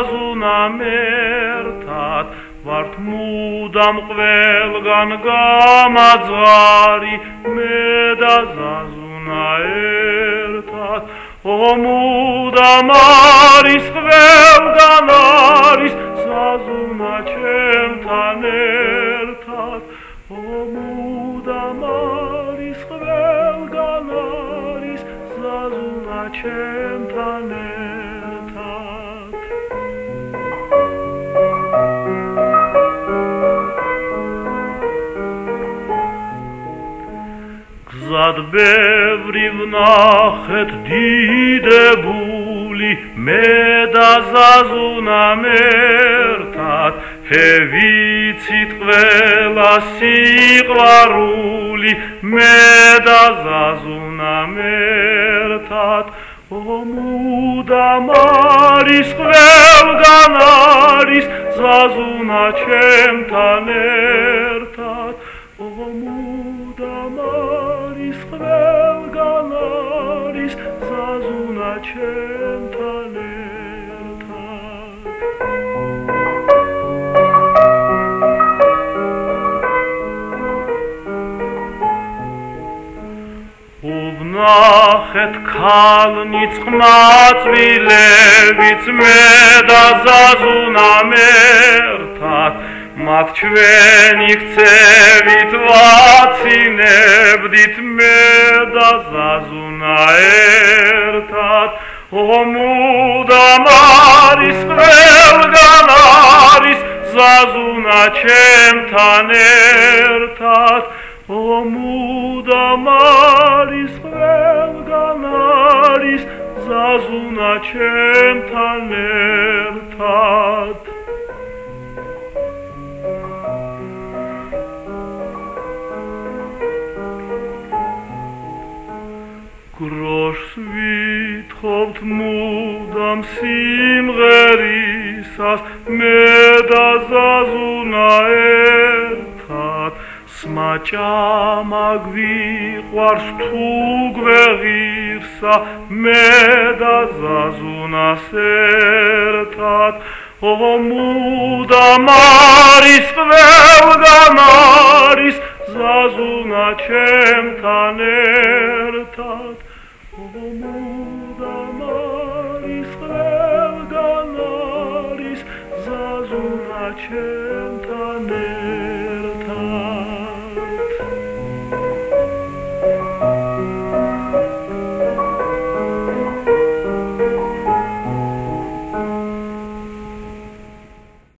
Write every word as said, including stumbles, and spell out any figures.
ზაზუნა მერტად ვართ მუდამ ყველგან გამაძღარი მე და ზაზუნა ერთად ო მუდამ არის ყველგან არის ზაზუნა ჩემთან ერთად ო მუდამ არის ყველგან არის ზაზუნა ჩემთან ერთად გზად ბევრი ვნახეთ დიდებული მე და ზაზუნა მერტად ჰე ვიცით ყველა სიყვარული მე და ზაზუნა მერტად ო მუდამ არის ყველგან არის ზაზუნა ჩემთან ერთად ო მუდამ არის ყველგან არის ზაზუნა ჩემთან ერთად ვნახეთ ქალნიც ყმაწვილებიც მე და ზაზუნა მერტად მათ ჩვენი ქცევით ვაცინებდით მე და ზაზუნა ერთად ო მუდამ არის ყველგან არის ზაზუნა ჩემთან ერთად ო მუდამ არის ყველგან არის ზაზუნა ჩემთან ერთად გროშს ვითხოვთ მუდამ სიმღერისას მე და ზაზუნა ერთად სმაჭამა გვიყვარს თუ გვეღირსა მე და ზაზუნას ერთად ო მუდამ არის ყველგან არის ზაზუნა ჩემთან ერთად ო მუდამ არის ყველგან არის ზაზუნა ჩემთან ერთად